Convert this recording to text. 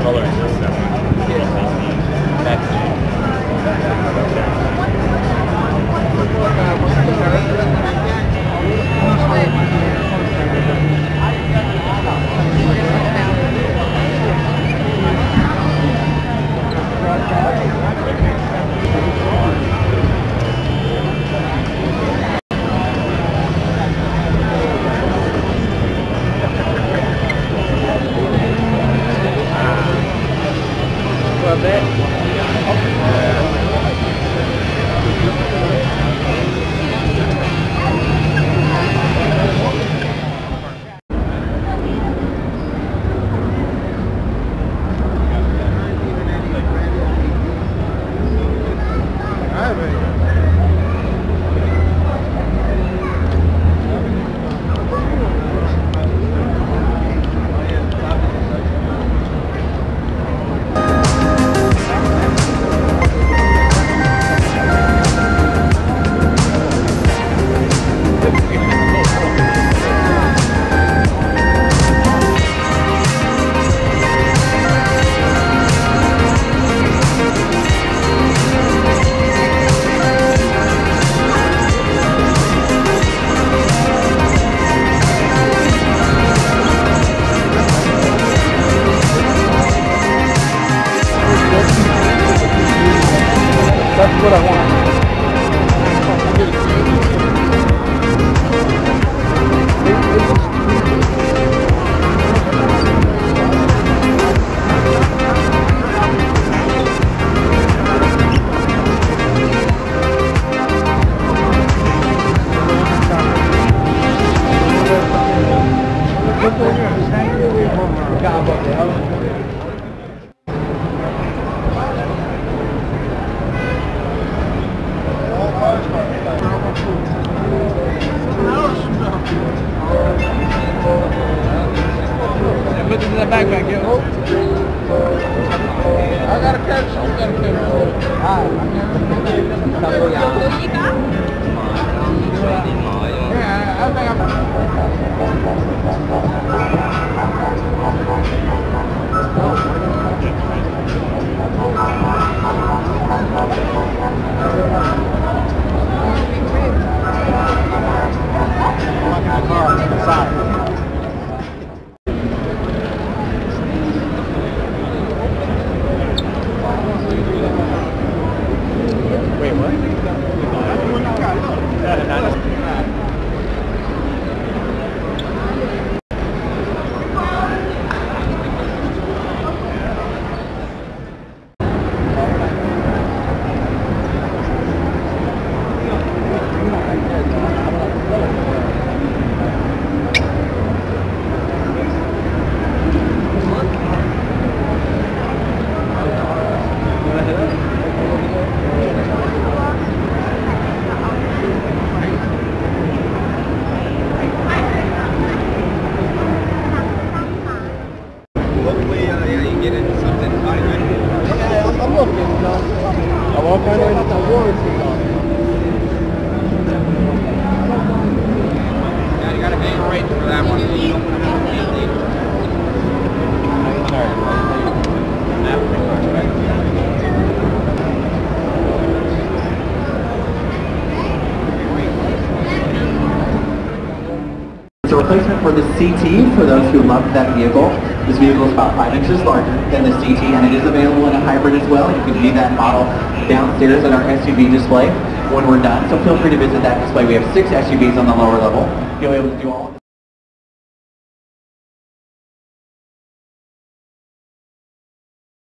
coloring this stuff. That's what I want. Put this in that backpack, yo. I got a catch. I got a catch. Yeah, I think I'm... Wait, what? All kind of warranty on it. Yeah, you gotta hang right for that one. It's a replacement for the CT for those who love that vehicle. This vehicle is about 5 inches larger than the CT, and it is available in a hybrid as well. You can see that model downstairs at our SUV display when we're done. So feel free to visit that display. We have 6 SUVs on the lower level. You'll be able to do all of that.